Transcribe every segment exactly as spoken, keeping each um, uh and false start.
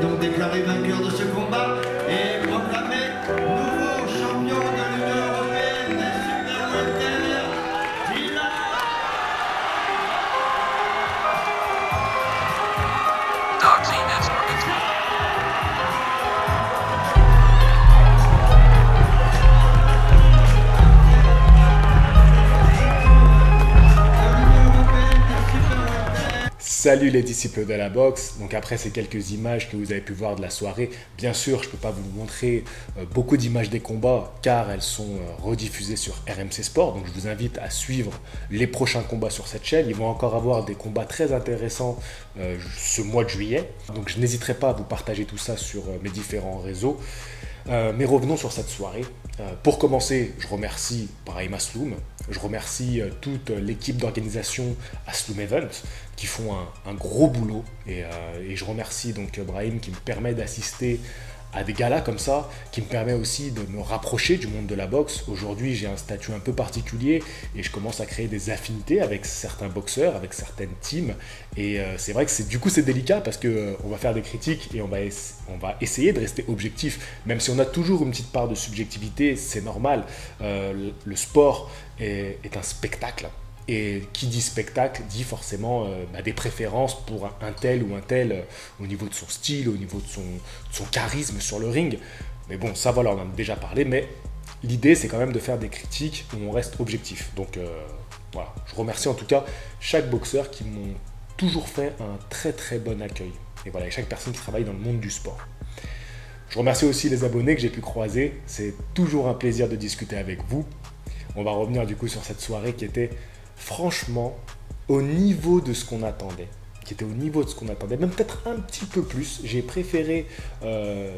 donc déclaré vainqueur de ce combat et proclamé nouveau champion de l'Union européenne des super welter, Dylan. Salut les disciples de la boxe. Donc après ces quelques images que vous avez pu voir de la soirée, bien sûr je ne peux pas vous montrer euh, beaucoup d'images des combats car elles sont euh, rediffusées sur R M C Sport. Donc je vous invite à suivre les prochains combats sur cette chaîne. Ils vont encore avoir des combats très intéressants euh, ce mois de juillet. Donc je n'hésiterai pas à vous partager tout ça sur euh, mes différents réseaux. Euh, mais revenons sur cette soirée. Euh, pour commencer, je remercie Brahim Asloum, je remercie euh, toute l'équipe d'organisation Asloum Event qui font un, un gros boulot et, euh, et je remercie donc Brahim qui me permet d'assister à des galas comme ça, qui me permet aussi de me rapprocher du monde de la boxe. Aujourd'hui, j'ai un statut un peu particulier et je commence à créer des affinités avec certains boxeurs, avec certaines teams. Et euh, c'est vrai que c'est, du coup, c'est délicat parce qu'on euh, va faire des critiques et on va, on va essayer de rester objectif. Même si on a toujours une petite part de subjectivité, c'est normal. Euh, le, le sport est, est un spectacle. Et qui dit spectacle dit forcément euh, bah, des préférences pour un, un tel ou un tel euh, au niveau de son style, au niveau de son, de son charisme sur le ring. Mais bon, ça voilà, on en a déjà parlé, mais l'idée c'est quand même de faire des critiques où on reste objectif. Donc euh, voilà, je remercie en tout cas chaque boxeur qui m'ont toujours fait un très très bon accueil. Et voilà, et chaque personne qui travaille dans le monde du sport. Je remercie aussi les abonnés que j'ai pu croiser. C'est toujours un plaisir de discuter avec vous. On va revenir du coup sur cette soirée qui était franchement au niveau de ce qu'on attendait, qui était au niveau de ce qu'on attendait, même peut-être un petit peu plus. J'ai préféré euh,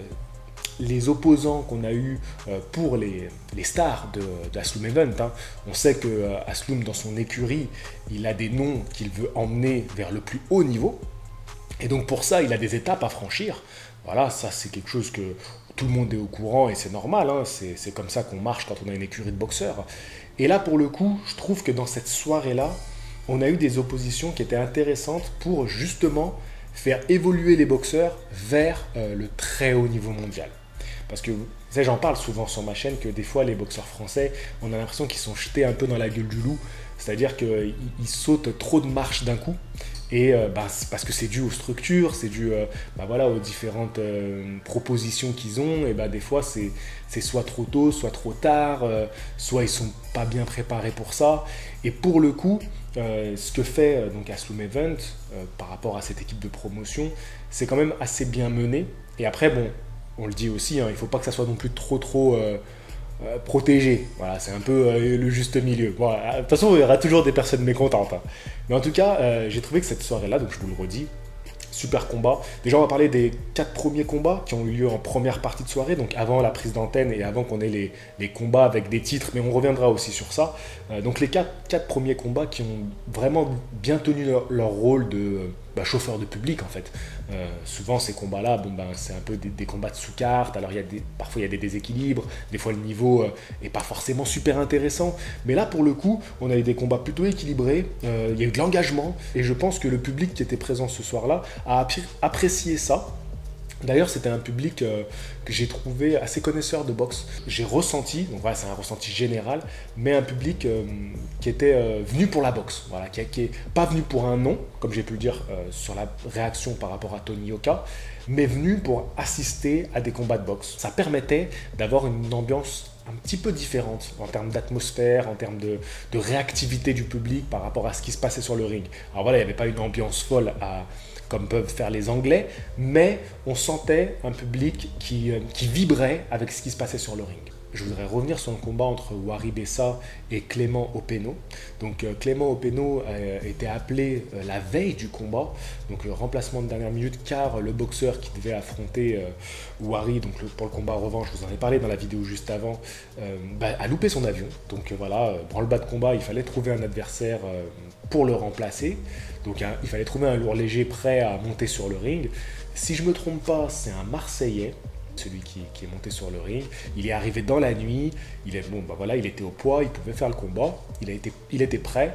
les opposants qu'on a eu euh, pour les, les stars de, de Asloum Event. Hein. On sait que euh, Asloum, dans son écurie, il a des noms qu'il veut emmener vers le plus haut niveau. Et donc pour ça, il a des étapes à franchir. Voilà, ça c'est quelque chose que tout le monde est au courant et c'est normal. Hein. C'est comme ça qu'on marche quand on a une écurie de boxeurs. Et là, pour le coup, je trouve que dans cette soirée-là, on a eu des oppositions qui étaient intéressantes pour justement faire évoluer les boxeurs vers euh, le très haut niveau mondial. Parce que, vous savez, j'en parle souvent sur ma chaîne que des fois, les boxeurs français, on a l'impression qu'ils sont jetés un peu dans la gueule du loup. C'est-à-dire qu'ils sautent trop de marches d'un coup. Et euh, bah, parce que c'est dû aux structures, c'est dû euh, bah, voilà, aux différentes euh, propositions qu'ils ont. Et bah, des fois, c'est soit trop tôt, soit trop tard, euh, soit ils sont pas bien préparés pour ça. Et pour le coup, euh, ce que fait euh, donc Asloum Event euh, par rapport à cette équipe de promotion, c'est quand même assez bien mené. Et après, bon, on le dit aussi, hein, il ne faut pas que ça soit non plus trop trop euh, euh, protégé. Voilà, c'est un peu euh, le juste milieu. Bon, de toute façon, il y aura toujours des personnes mécontentes. Hein. Mais en tout cas, euh, j'ai trouvé que cette soirée-là, donc je vous le redis, super combat. Déjà, on va parler des quatre premiers combats qui ont eu lieu en première partie de soirée, donc avant la prise d'antenne et avant qu'on ait les, les combats avec des titres, mais on reviendra aussi sur ça. Euh, donc les quatre, quatre premiers combats qui ont vraiment bien tenu leur, leur rôle de bah, chauffeur de public en fait. Euh, souvent ces combats-là, bon, ben, c'est un peu des, des combats de sous-carte, alors il y a des, parfois il y a des déséquilibres, des fois le niveau n'est euh, pas forcément super intéressant, mais là pour le coup, on a eu des combats plutôt équilibrés, euh, il y a eu de l'engagement, et je pense que le public qui était présent ce soir-là a apprécié ça. D'ailleurs, c'était un public euh, que j'ai trouvé assez connaisseur de boxe. J'ai ressenti, donc voilà, c'est un ressenti général, mais un public euh, qui était euh, venu pour la boxe, voilà, qui n'est pas venu pour un nom, comme j'ai pu le dire euh, sur la réaction par rapport à Tony Yoka, mais venu pour assister à des combats de boxe. Ça permettait d'avoir une ambiance un petit peu différente en termes d'atmosphère, en termes de, de réactivité du public par rapport à ce qui se passait sur le ring. Alors voilà, il n'y avait pas une ambiance folle à... comme peuvent faire les Anglais, mais on sentait un public qui, qui vibrait avec ce qui se passait sur le ring. Je voudrais revenir sur le combat entre Wari Bessa et Clément Openo. Donc euh, Clément Openo euh, était appelé euh, la veille du combat, donc le remplacement de dernière minute, car le boxeur qui devait affronter euh, Wari, donc le, pour le combat revanche, je vous en ai parlé dans la vidéo juste avant, euh, bah, a loupé son avion. Donc euh, voilà, euh, branle-bas de combat, il fallait trouver un adversaire euh, pour le remplacer. Donc hein, il fallait trouver un lourd léger prêt à monter sur le ring. Si je ne me trompe pas, c'est un Marseillais, celui qui, qui est monté sur le ring. Il est arrivé dans la nuit, il, est, bon, bah voilà, il était au poids, il pouvait faire le combat, il, a été, il était prêt.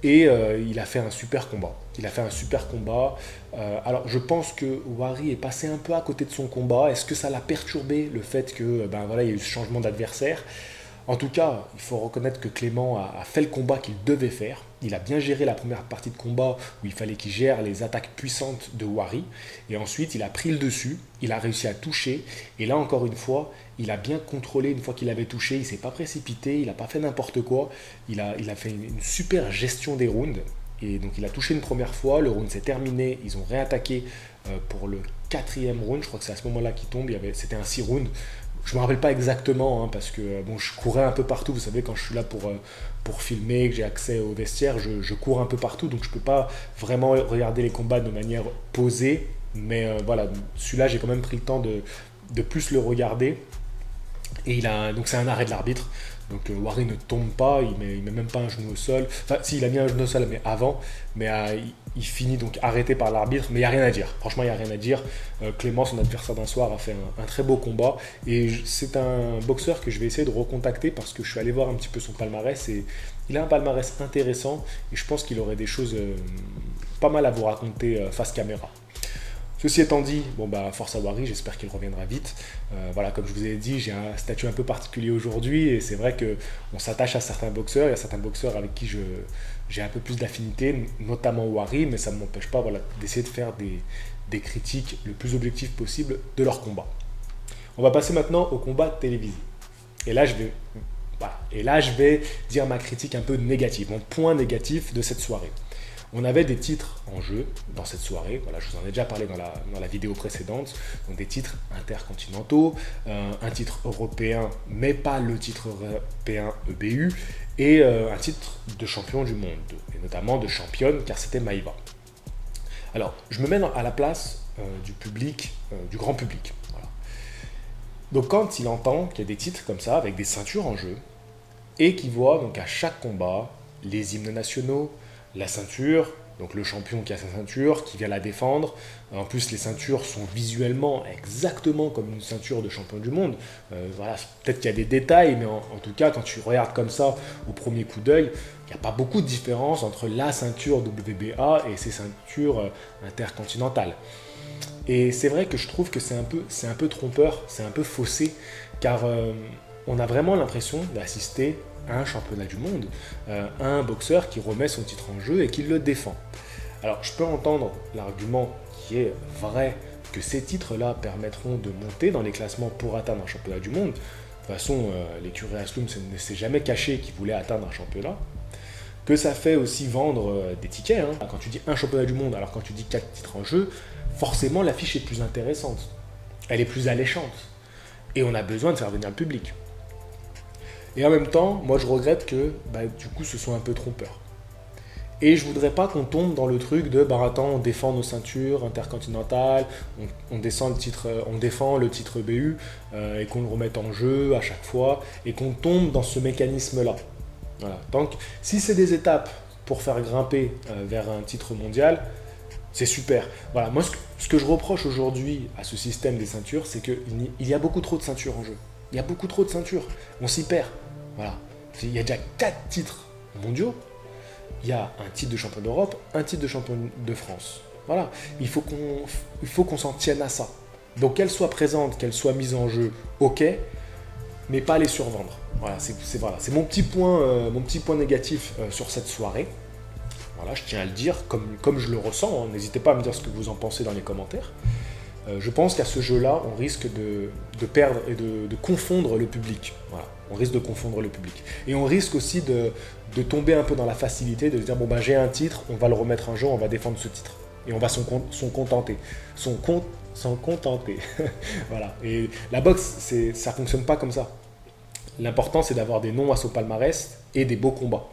Et euh, il a fait un super combat. Il a fait un super combat. Euh, alors, je pense que Wari est passé un peu à côté de son combat. Est-ce que ça l'a perturbé, le fait que, ben voilà, il y a eu ce changement d'adversaire? En tout cas, il faut reconnaître que Clément a, a fait le combat qu'il devait faire. Il a bien géré la première partie de combat où il fallait qu'il gère les attaques puissantes de Wari. Et ensuite, il a pris le dessus. Il a réussi à toucher. Et là, encore une fois, il a bien contrôlé une fois qu'il avait touché. Il ne s'est pas précipité. Il n'a pas fait n'importe quoi. Il a, il a fait une, une super gestion des rounds. Et donc, il a touché une première fois. Le round s'est terminé. Ils ont réattaqué euh, pour le quatrième round. Je crois que c'est à ce moment-là qu'il tombe. C'était un six rounds. Je ne me rappelle pas exactement, hein, parce que bon, je courais un peu partout. Vous savez, quand je suis là pour, euh, pour filmer, que j'ai accès au vestiaire, je, je cours un peu partout. Donc, je ne peux pas vraiment regarder les combats de manière posée. Mais euh, voilà, celui-là, j'ai quand même pris le temps de, de plus le regarder. Et il a, donc, c'est un arrêt de l'arbitre. Donc, euh, Wari ne tombe pas, il ne met, il met même pas un genou au sol. Enfin, si, il a mis un genou au sol, mais avant. Mais euh, il, il finit donc arrêté par l'arbitre. Mais il n'y a rien à dire. Franchement, il n'y a rien à dire. Euh, Clément, son adversaire d'un soir, a fait un, un très beau combat. Et c'est un boxeur que je vais essayer de recontacter parce que je suis allé voir un petit peu son palmarès. Et il a un palmarès intéressant. Et je pense qu'il aurait des choses euh, pas mal à vous raconter euh, face caméra. Ceci étant dit, bon bah force à Wari, j'espère qu'il reviendra vite. Euh, voilà, comme je vous ai dit, j'ai un statut un peu particulier aujourd'hui et c'est vrai qu'on s'attache à certains boxeurs. Il y a certains boxeurs avec qui j'ai un peu plus d'affinité, notamment Wari, mais ça ne m'empêche pas voilà, d'essayer de faire des, des critiques le plus objectives possible de leur combat. On va passer maintenant au combat télévisé. Et là, je vais, voilà, et là, je vais dire ma critique un peu négative, mon point négatif de cette soirée. On avait des titres en jeu dans cette soirée, voilà, je vous en ai déjà parlé dans la, dans la vidéo précédente, donc des titres intercontinentaux, euh, un titre européen, mais pas le titre européen E B U, et euh, un titre de champion du monde, et notamment de championne, car c'était Maïva. Alors, je me mets à la place euh, du public, euh, du grand public. Voilà. Donc quand il entend qu'il y a des titres comme ça, avec des ceintures en jeu, et qu'il voit donc à chaque combat les hymnes nationaux, la ceinture, donc le champion qui a sa ceinture, qui vient la défendre. En plus, les ceintures sont visuellement exactement comme une ceinture de champion du monde. Euh, voilà, peut-être qu'il y a des détails, mais en, en tout cas, quand tu regardes comme ça au premier coup d'œil, il n'y a pas beaucoup de différence entre la ceinture W B A et ses ceintures euh, intercontinentales. Et c'est vrai que je trouve que c'est un peu, c'est un peu trompeur, c'est un peu faussé, car euh, on a vraiment l'impression d'assister à un championnat du monde, euh, à un boxeur qui remet son titre en jeu et qui le défend. Alors, je peux entendre l'argument qui est vrai que ces titres-là permettront de monter dans les classements pour atteindre un championnat du monde. De toute façon, euh, l'écurie Asloum ne s'est jamais caché qu'il voulait atteindre un championnat. Que ça fait aussi vendre euh, des tickets. Hein. Quand tu dis un championnat du monde, alors quand tu dis quatre titres en jeu, forcément l'affiche est plus intéressante. Elle est plus alléchante. Et on a besoin de faire venir le public. Et en même temps, moi je regrette que bah, du coup ce soit un peu trompeur. Et je voudrais pas qu'on tombe dans le truc de bah attends, on défend nos ceintures intercontinentales, on, on, descend le titre, on défend le titre B U euh, et qu'on le remette en jeu à chaque fois et qu'on tombe dans ce mécanisme-là. Voilà. Donc si c'est des étapes pour faire grimper euh, vers un titre mondial, c'est super. Voilà. Moi ce que, ce que je reproche aujourd'hui à ce système des ceintures, c'est qu'il il y a beaucoup trop de ceintures en jeu. Il y a beaucoup trop de ceintures. On s'y perd. Voilà. Il y a déjà quatre titres mondiaux. Il y a un titre de champion d'Europe, un titre de champion de France. Voilà. Il faut qu'on il faut qu'on s'en tienne à ça. Donc qu'elles soient présentes, qu'elles soient mises en jeu, ok, mais pas les survendre. Voilà, c'est voilà, c'est mon petit point, euh, mon petit point négatif euh, sur cette soirée. Voilà, je tiens à le dire comme, comme je le ressens. Hein. N'hésitez pas à me dire ce que vous en pensez dans les commentaires. Euh, je pense qu'à ce jeu-là, on risque de, de perdre et de, de confondre le public. Voilà. On risque de confondre le public. Et on risque aussi de, de tomber un peu dans la facilité, de se dire, bon ben j'ai un titre, on va le remettre un jour, on va défendre ce titre. Et on va s'en contenter. S'en contenter. Voilà. Et la boxe, ça ne fonctionne pas comme ça. L'important, c'est d'avoir des noms à son palmarès et des beaux combats.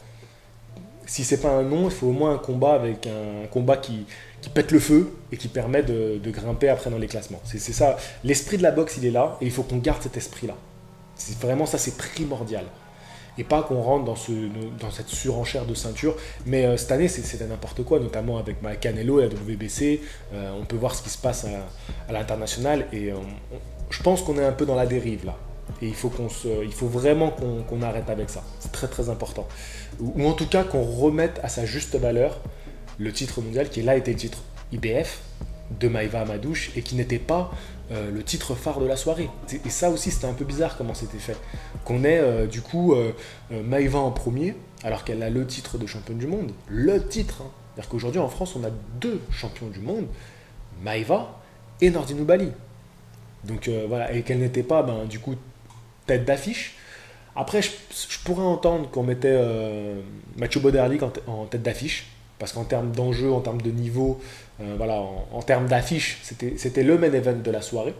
Si ce n'est pas un nom, il faut au moins un combat avec un combat qui, qui pète le feu et qui permet de, de grimper après dans les classements. C'est ça. L'esprit de la boxe, il est là et il faut qu'on garde cet esprit-là. C'est vraiment ça, c'est primordial. Et pas qu'on rentre dans, ce, dans cette surenchère de ceinture. Mais euh, cette année, c'est n'importe quoi, notamment avec bah, Canelo et la W B C. Euh, on peut voir ce qui se passe à, à l'international. Et euh, on, je pense qu'on est un peu dans la dérive là. et il faut, qu'on se, il faut vraiment qu'on, qu'on arrête avec ça. C'est très très important. Ou, ou en tout cas qu'on remette à sa juste valeur le titre mondial qui là était le titre I B F de Maïva Amadouche et qui n'était pas euh, le titre phare de la soirée. Et ça aussi c'était un peu bizarre comment c'était fait. Qu'on ait euh, du coup euh, euh, Maïva en premier alors qu'elle a le titre de championne du monde. Le titre hein. C'est-à-dire qu'aujourd'hui en France on a deux champions du monde, Maïva et Nordine Oubaly. Donc euh, voilà, et qu'elle n'était pas ben, du coup tête d'affiche. Après je, je pourrais entendre qu'on mettait euh, Mathieu Boderlic en, en tête d'affiche. Parce qu'en termes d'enjeu, en termes de niveau, euh, voilà, en, en termes d'affiche, c'était, c'était le main event de la soirée.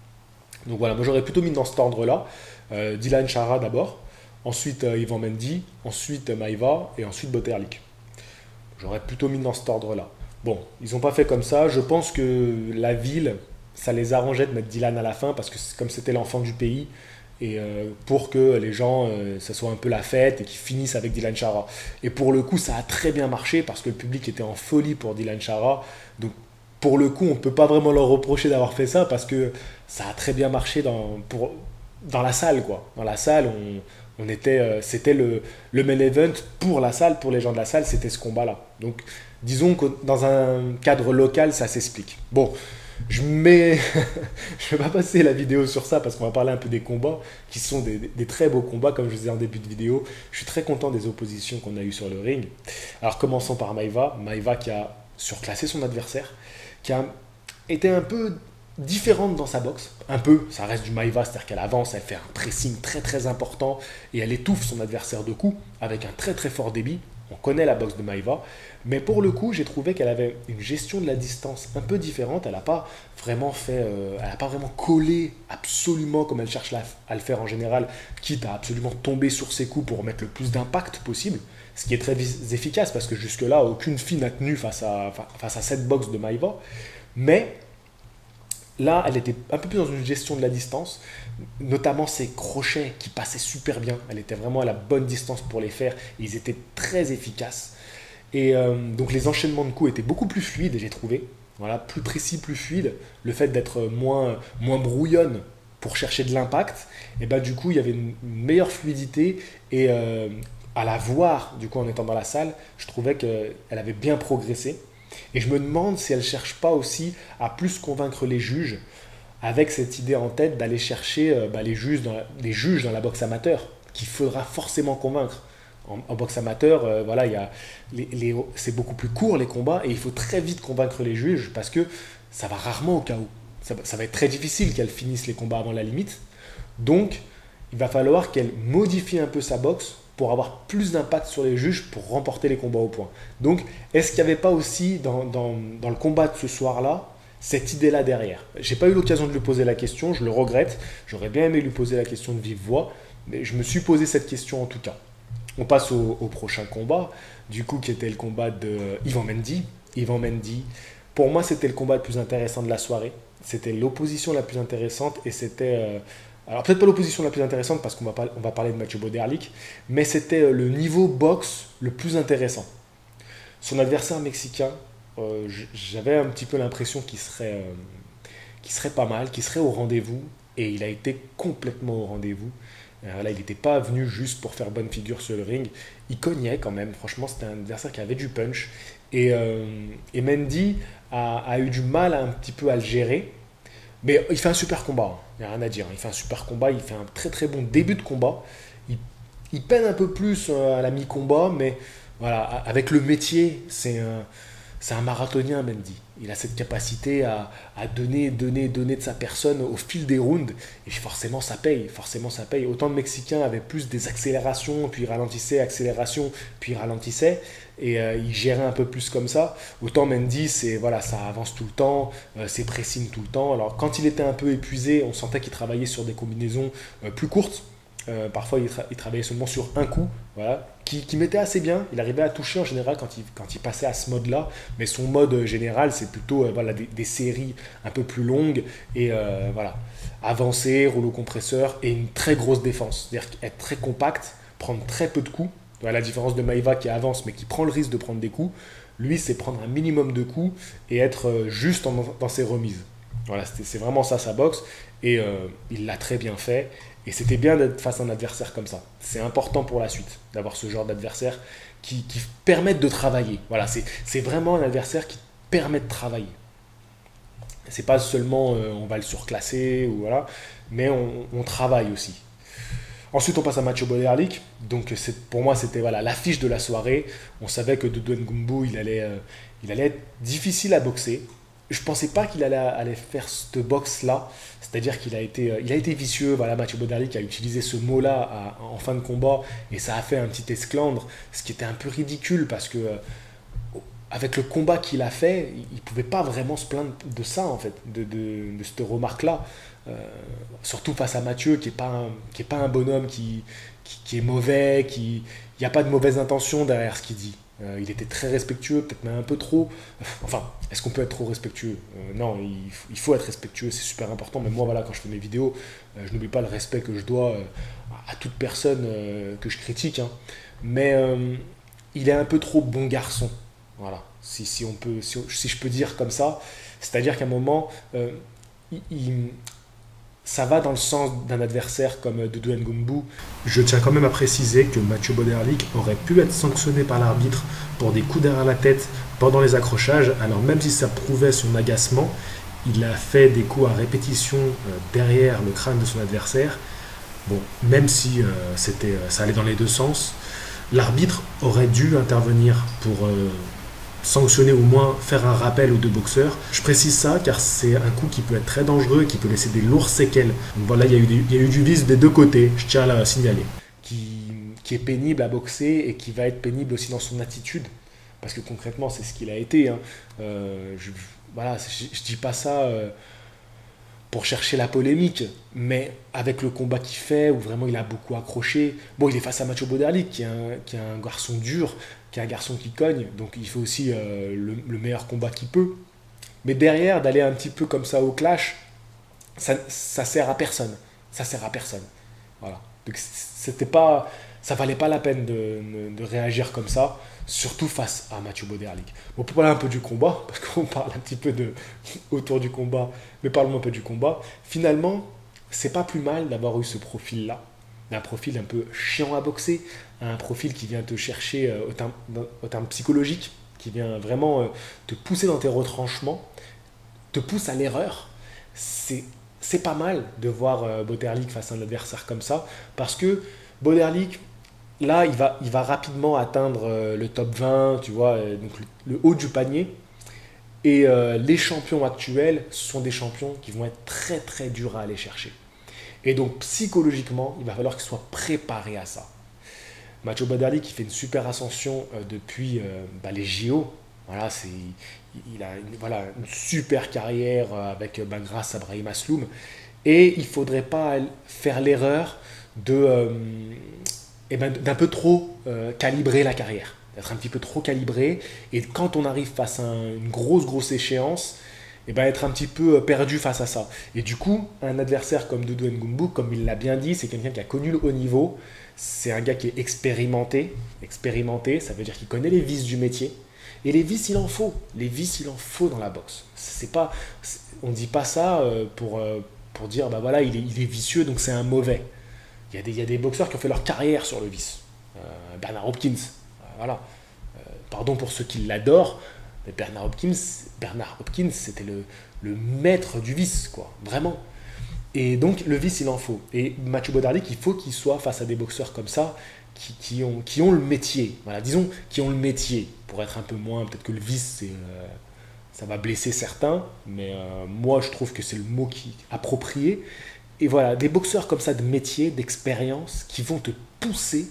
Donc voilà, moi j'aurais plutôt mis dans cet ordre-là. Euh, Dylan Chara d'abord, ensuite euh, Yvan Mendy, ensuite euh, Maïva et ensuite Boterlik. J'aurais plutôt mis dans cet ordre-là. Bon, ils n'ont pas fait comme ça. Je pense que la ville, ça les arrangeait de mettre Dylan à la fin parce que comme c'était l'enfant du pays, et euh, pour que les gens, euh, ça soit un peu la fête et qu'ils finissent avec Dylan Chara. Et pour le coup, ça a très bien marché parce que le public était en folie pour Dylan Chara. Donc pour le coup, on ne peut pas vraiment leur reprocher d'avoir fait ça parce que ça a très bien marché dans, pour, dans la salle, quoi. Dans la salle, on, on était, euh, c'était le, le main event pour la salle, pour les gens de la salle, c'était ce combat-là. Donc disons que dans un cadre local, ça s'explique. Bon. Je mets... je ne vais pas passer la vidéo sur ça parce qu'on va parler un peu des combats qui sont des, des très beaux combats comme je vous disais en début de vidéo. Je suis très content des oppositions qu'on a eues sur le ring. Alors commençons par Maïva. Maïva qui a surclassé son adversaire, qui a été un peu différente dans sa boxe. Un peu, ça reste du Maïva, c'est-à-dire qu'elle avance, elle fait un pressing très très important et elle étouffe son adversaire de coups avec un très très fort débit. On connaît la boxe de Maïva, mais pour le coup, j'ai trouvé qu'elle avait une gestion de la distance un peu différente. Elle n'a pas vraiment fait, euh, elle n'a pas vraiment collé absolument comme elle cherche la, à le faire en général, quitte à absolument tomber sur ses coups pour mettre le plus d'impact possible, ce qui est très efficace parce que jusque-là, aucune fille n'a tenu face à, face à cette boxe de Maïva. Mais là, elle était un peu plus dans une gestion de la distance, notamment ses crochets qui passaient super bien. Elle était vraiment à la bonne distance pour les faire. Et ils étaient très efficaces. Et euh, donc les enchaînements de coups étaient beaucoup plus fluides, j'ai trouvé. Voilà, plus précis, plus fluide. Le fait d'être moins, moins brouillonne pour chercher de l'impact, et ben du coup, il y avait une meilleure fluidité. Et euh, à la voir, du coup, en étant dans la salle, je trouvais qu'elle avait bien progressé. Et je me demande si elle ne cherche pas aussi à plus convaincre les juges avec cette idée en tête d'aller chercher euh, bah, les, juges dans la, les juges dans la boxe amateur qu'il faudra forcément convaincre. En, en boxe amateur, euh, voilà, il y a les, les, c'est beaucoup plus court les combats et il faut très vite convaincre les juges parce que ça va rarement au K O. Ça, ça va être très difficile qu'elle finisse les combats avant la limite. Donc, il va falloir qu'elle modifie un peu sa boxe pour avoir plus d'impact sur les juges pour remporter les combats au point. Donc, est-ce qu'il n'y avait pas aussi dans, dans, dans le combat de ce soir-là cette idée-là derrière? J'ai pas eu l'occasion de lui poser la question, je le regrette. J'aurais bien aimé lui poser la question de vive voix, mais je me suis posé cette question en tout cas. On passe au, au prochain combat, du coup, qui était le combat de Yvan Mendy. Yvan Mendy, pour moi, c'était le combat le plus intéressant de la soirée. C'était l'opposition la plus intéressante et c'était... Euh, alors peut-être pas l'opposition la plus intéressante parce qu'on va, on va parler de Mathieu Boderlic, mais c'était le niveau boxe le plus intéressant. Son adversaire mexicain, euh, j'avais un petit peu l'impression qu'il serait, euh, qu'il serait pas mal, qu'il serait au rendez-vous, et il a été complètement au rendez-vous. Euh, là, il n'était pas venu juste pour faire bonne figure sur le ring, il cognait quand même, franchement c'était un adversaire qui avait du punch, et, euh, et Mendy a, a eu du mal un petit peu à le gérer. Mais il fait un super combat, il n'y a rien à dire. Il fait un super combat, il fait un très très bon début de combat. Il, il peine un peu plus à la mi-combat, mais voilà, avec le métier, c'est un, c'est un marathonien, Mendy. Il a cette capacité à, à donner, donner, donner de sa personne au fil des rounds. Et forcément, ça paye. Forcément, ça paye. Autant de Mexicains avaient plus des accélérations, puis ralentissaient, accélération, puis ralentissaient. Et euh, il gérait un peu plus comme ça. Autant Mendy, c'est, voilà, ça avance tout le temps, euh, c'est pressing tout le temps. Alors, quand il était un peu épuisé, on sentait qu'il travaillait sur des combinaisons euh, plus courtes. Euh, parfois, il, tra- il travaillait seulement sur un coup, voilà, qui, qui mettait assez bien. Il arrivait à toucher en général quand il, quand il passait à ce mode-là. Mais son mode général, c'est plutôt euh, voilà, des, des séries un peu plus longues. Et euh, voilà, avancer, rouleau compresseur et une très grosse défense. C'est-à-dire être très compact, prendre très peu de coups. Voilà, la différence de Maïva qui avance, mais qui prend le risque de prendre des coups. Lui, c'est prendre un minimum de coups et être euh, juste en, dans ses remises. Voilà, c'est vraiment ça sa boxe. Et euh, il l'a très bien fait. Et c'était bien d'être face à un adversaire comme ça. C'est important pour la suite d'avoir ce genre d'adversaire qui, qui permettent de travailler. Voilà, c'est vraiment un adversaire qui permet de travailler. C'est pas seulement euh, on va le surclasser, ou voilà, mais on, on travaille aussi. Ensuite, on passe à Macho Boderlik. Donc, pour moi, c'était voilà, l'affiche de la soirée. On savait que Dodo Ngumbu, il allait, euh, il allait être difficile à boxer. Je ne pensais pas qu'il allait, allait faire cette boxe-là. C'est-à-dire qu'il a été, euh, il a été vicieux. Voilà, Macho Boderlik a utilisé ce mot-là en fin de combat et ça a fait un petit esclandre, ce qui était un peu ridicule parce que euh, avec le combat qu'il a fait, il ne pouvait pas vraiment se plaindre de ça, en fait, de, de, de cette remarque-là. Euh, surtout face à Mathieu, qui n'est pas, un, qui est pas un bonhomme qui, qui, qui est mauvais, qui, il n'y a pas de mauvaise intention derrière ce qu'il dit. Euh, il était très respectueux, peut-être même un peu trop. Enfin, est-ce qu'on peut être trop respectueux? euh, Non, il, il faut être respectueux, c'est super important. Mais moi, voilà, quand je fais mes vidéos, euh, je n'oublie pas le respect que je dois euh, à toute personne euh, que je critique. Hein. Mais euh, il est un peu trop bon garçon. Voilà, si, si, on peut, si, si je peux dire comme ça. C'est-à-dire qu'à un moment, euh, il, il, ça va dans le sens d'un adversaire comme Dodo Ngumbu. Je tiens quand même à préciser que Macho Boderlik aurait pu être sanctionné par l'arbitre pour des coups derrière la tête pendant les accrochages. Alors même si ça prouvait son agacement, il a fait des coups à répétition euh, derrière le crâne de son adversaire. Bon, même si euh, c'était, ça allait dans les deux sens, l'arbitre aurait dû intervenir pour euh, sanctionner, au moins faire un rappel aux deux boxeurs. Je précise ça car c'est un coup qui peut être très dangereux et qui peut laisser des lourdes séquelles. Donc voilà, il y a eu, des, il y a eu du vice des deux côtés, je tiens à le signaler. Qui, qui est pénible à boxer et qui va être pénible aussi dans son attitude. Parce que concrètement, c'est ce qu'il a été. Hein. Euh, je, voilà, je, je dis pas ça euh, pour chercher la polémique, mais avec le combat qu'il fait, où vraiment il a beaucoup accroché. Bon, il est face à Macho Boderlik, qui est un, qui est un garçon dur, qui est un garçon qui cogne, donc il fait aussi euh, le, le meilleur combat qu'il peut. Mais derrière, d'aller un petit peu comme ça au clash, ça, ça sert à personne. Ça sert à personne. Voilà. Donc c'était pas, ça valait pas la peine de, de, de réagir comme ça, surtout face à Macho Boderlik. Bon, pour parler un peu du combat, parce qu'on parle un petit peu de, autour du combat, mais parlons un peu du combat. Finalement, c'est pas plus mal d'avoir eu ce profil-là, d'un profil un peu chiant à boxer, un profil qui vient te chercher euh, au, terme, au terme psychologique, qui vient vraiment euh, te pousser dans tes retranchements, te pousse à l'erreur. C'est c'est pas mal de voir euh, Boderlik face à un adversaire comme ça, parce que Boderlik, là, il va, il va rapidement atteindre euh, le top vingt, tu vois, euh, donc le, le haut du panier. Et euh, les champions actuels sont des champions qui vont être très très durs à aller chercher. Et donc psychologiquement, il va falloir qu'il soit préparé à ça. Macho Boderlik qui fait une super ascension euh, depuis euh, bah, les J O. Voilà, c'est, il a une, voilà, une super carrière euh, avec, bah, grâce à Brahim Asloum. Et il ne faudrait pas faire l'erreur de, euh, eh ben, d'un peu trop euh, calibrer la carrière. D'être un petit peu trop calibré. Et quand on arrive face à un, une grosse, grosse échéance, eh ben, être un petit peu perdu face à ça. Et du coup, un adversaire comme Dodo Ngumbu, comme il l'a bien dit, c'est quelqu'un qui a connu le haut niveau. C'est un gars qui est expérimenté. Expérimenté, ça veut dire qu'il connaît les vices du métier. Et les vices, il en faut. Les vices, il en faut dans la boxe. C'est pas, c'est, on ne dit pas ça pour, pour dire, bah voilà, il est, il est vicieux, donc c'est un mauvais. Il y a des, il y a des boxeurs qui ont fait leur carrière sur le vice. Euh, Bernard Hopkins, euh, voilà. Euh, pardon pour ceux qui l'adorent, mais Bernard Hopkins, Bernard Hopkins, c'était le, le maître du vice, quoi, vraiment. Et donc, le vice, il en faut. Et Macho Boderlik, il faut qu'il soit face à des boxeurs comme ça, qui, qui, ont, qui ont le métier. Voilà, disons, qui ont le métier, pour être un peu moins, peut-être que le vice, c'est, euh, ça va blesser certains, mais euh, moi, je trouve que c'est le mot qui est approprié. Et voilà, des boxeurs comme ça, de métier, d'expérience, qui vont te pousser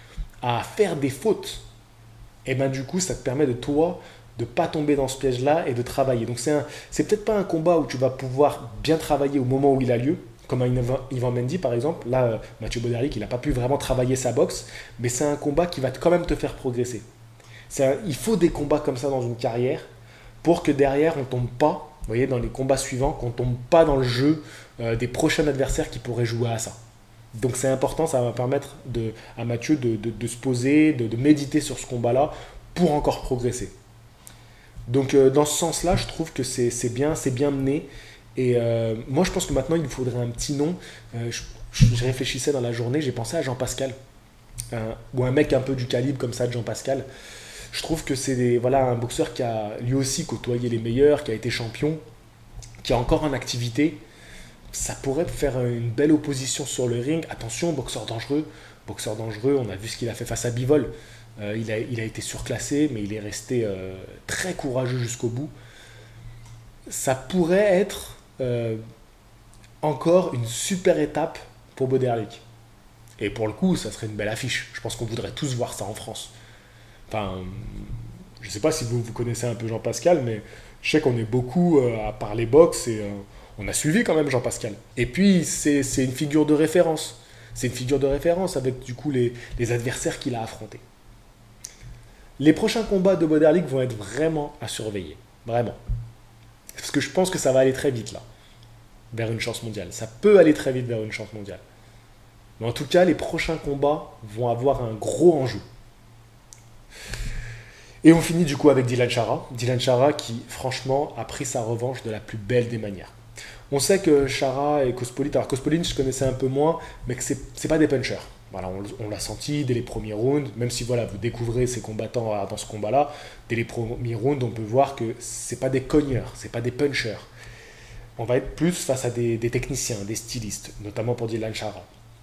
à faire des fautes. Et bien, du coup, ça te permet de toi de ne pas tomber dans ce piège-là et de travailler. Donc, c'est, un, c'est peut-être pas un combat où tu vas pouvoir bien travailler au moment où il a lieu, comme un Ivan Mendy par exemple. Là, euh, Macho Boderlik, il n'a pas pu vraiment travailler sa boxe, mais c'est un combat qui va quand même te faire progresser. C'est un, il faut des combats comme ça dans une carrière pour que derrière, on ne tombe pas, vous voyez, dans les combats suivants, qu'on ne tombe pas dans le jeu euh, des prochains adversaires qui pourraient jouer à ça. Donc c'est important, ça va permettre de, à Mathieu de, de, de se poser, de, de méditer sur ce combat-là pour encore progresser. Donc euh, dans ce sens-là, je trouve que c'est, c'est bien, c'est bien mené. Et euh, moi, je pense que maintenant, il nous faudrait un petit nom. Euh, je, je, je réfléchissais dans la journée, j'ai pensé à Jean Pascal, un- ou un mec un peu du calibre comme ça de Jean Pascal. Je trouve que c'est des- voilà, un boxeur qui a lui aussi côtoyé les meilleurs, qui a été champion, qui est encore en activité. Ça pourrait faire une belle opposition sur le ring. Attention, boxeur dangereux. Boxeur dangereux, on a vu ce qu'il a fait face à Bivol. Euh, il, a, il a été surclassé, mais il est resté euh, très courageux jusqu'au bout. Ça pourrait être euh, encore une super étape pour Boderlic. Et pour le coup, ça serait une belle affiche. Je pense qu'on voudrait tous voir ça en France. Enfin, je ne sais pas si vous, vous connaissez un peu Jean Pascal, mais je sais qu'on est beaucoup euh, à parler boxe et euh, on a suivi quand même Jean Pascal. Et puis, c'est c'est une figure de référence. C'est une figure de référence avec du coup les, les adversaires qu'il a affrontés. Les prochains combats de Boderlic vont être vraiment à surveiller. Vraiment. Parce que je pense que ça va aller très vite là, vers une chance mondiale. Ça peut aller très vite vers une chance mondiale. Mais en tout cas, les prochains combats vont avoir un gros enjeu. Et on finit du coup avec Dylan Chara. Dylan Chara qui, franchement, a pris sa revanche de la plus belle des manières. On sait que Chara et Kospolin, alors Kospolin je connaissais un peu moins, mais que c'est c'est pas des punchers. Voilà, on, on l'a senti dès les premiers rounds, même si voilà, vous découvrez ces combattants dans ce combat-là, dès les premiers rounds, on peut voir que c'est pas des cogneurs, c'est pas des punchers. On va être plus face à des, des techniciens, des stylistes, notamment pour Dylan Chara.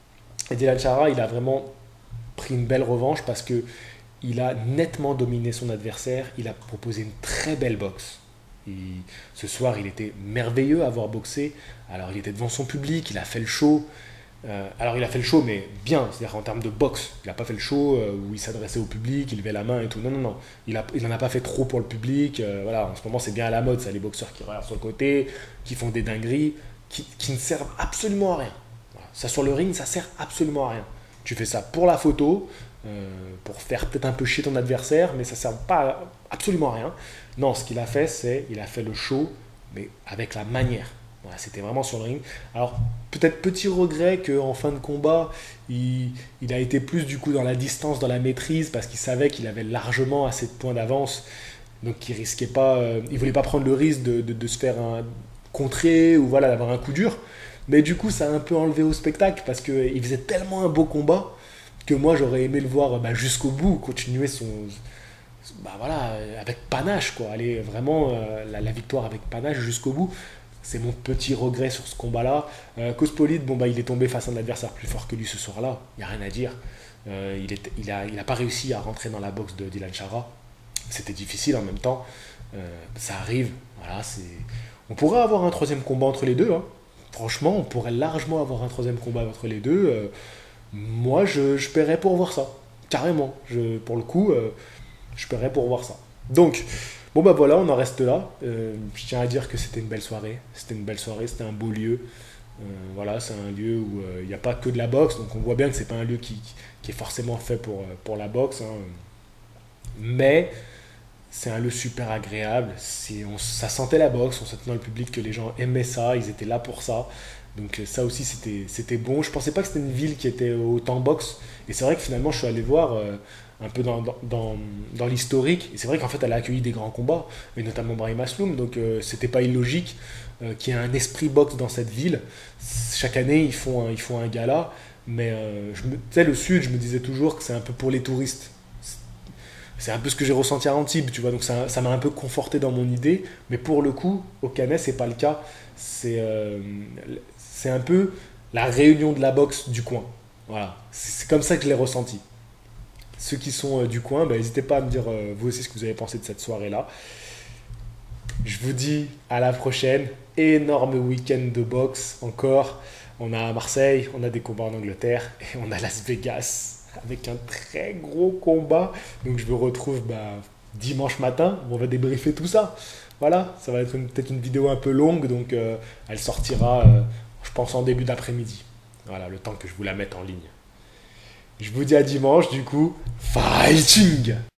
Et Dylan Chara, il a vraiment pris une belle revanche parce que il a nettement dominé son adversaire, il a proposé une très belle boxe. Il- ce soir, il était merveilleux à avoir boxé. Alors, il était devant son public, il a fait le show. Euh, alors, il a fait le show, mais bien, c'est-à-dire en termes de boxe. Il n'a pas fait le show euh, où il s'adressait au public, il levait la main et tout. Non, non, non. Il a, il n'en a pas fait trop pour le public. Euh, voilà, en ce moment, c'est bien à la mode, ça, les boxeurs qui regardent sur le côté, qui font des dingueries, qui, qui ne servent absolument à rien. Voilà. Ça, sur le ring, ça sert absolument à rien. Tu fais ça pour la photo, euh, pour faire peut-être un peu chier ton adversaire, mais ça ne sert pas absolument à rien. Non, ce qu'il a fait, c'est il a fait le show, mais avec la manière. Voilà, c'était vraiment sur le ring. Alors, peut-être petit regret qu'en fin de combat, il, il a été plus du coup dans la distance, dans la maîtrise, parce qu'il savait qu'il avait largement assez de points d'avance. Donc, il risquait pas, euh, il voulait pas prendre le risque de, de, de se faire un contrer ou voilà, d'avoir un coup dur. Mais du coup, ça a un peu enlevé au spectacle parce qu'il faisait tellement un beau combat que moi, j'aurais aimé le voir bah, jusqu'au bout, continuer son, bah voilà, avec panache, quoi. Aller vraiment euh, la, la victoire avec panache jusqu'au bout. C'est mon petit regret sur ce combat-là. Euh, Kospolid, bon, bah, il est tombé face à un adversaire plus fort que lui ce soir-là. Il n'y a rien à dire. Euh, il n'a il a, il a pas réussi à rentrer dans la boxe de Dylan Chara. C'était difficile en même temps. Euh, ça arrive. Voilà, c'est... On pourrait avoir un troisième combat entre les deux. Hein. Franchement, on pourrait largement avoir un troisième combat entre les deux. Euh, moi, je, je paierais pour voir ça. Carrément. Je, pour le coup, euh, je paierais pour voir ça. Donc, bon bah voilà, on en reste là. Euh, je tiens à dire que c'était une belle soirée. C'était une belle soirée, c'était un beau lieu. Euh, voilà, c'est un lieu où euh, il n'y a pas que de la boxe. Donc on voit bien que c'est pas un lieu qui, qui est forcément fait pour, euh, pour la boxe. Hein. Mais c'est un lieu super agréable. C'est, on, ça sentait la boxe, on sentait dans le public que les gens aimaient ça, ils étaient là pour ça. Donc euh, ça aussi c'était, c'était bon. Je pensais pas que c'était une ville qui était autant boxe. Et c'est vrai que finalement je suis allé voir euh, un peu dans, dans, dans, dans l'historique. Et c'est vrai qu'en fait elle a accueilli des grands combats, mais notamment Brahim Asloum. Donc euh, c'était pas illogique euh, qu'il y ait un esprit boxe dans cette ville. Chaque année ils font un, ils font un gala. Mais euh, je me, tu sais, le sud, je me disais toujours que c'est un peu pour les touristes. C'est un peu ce que j'ai ressenti à Antibes, tu vois, donc ça, ça m'a un peu conforté dans mon idée, mais pour le coup, au Canet, c'est pas le cas. C'est, euh, c'est un peu la réunion de la boxe du coin. Voilà, c'est c'est comme ça que je l'ai ressenti. Ceux qui sont euh, du coin, bah, n'hésitez pas à me dire euh, vous aussi ce que vous avez pensé de cette soirée-là. Je vous dis à la prochaine. Énorme week-end de boxe encore. On a Marseille, on a des combats en Angleterre et on a Las Vegas avec un très gros combat. Donc je vous retrouve bah, dimanche matin, on va débriefer tout ça. Voilà, ça va être une, peut-être une vidéo un peu longue, donc euh, elle sortira, euh, je pense, en début d'après-midi. Voilà, le temps que je vous la mette en ligne. Je vous dis à dimanche, du coup, fighting!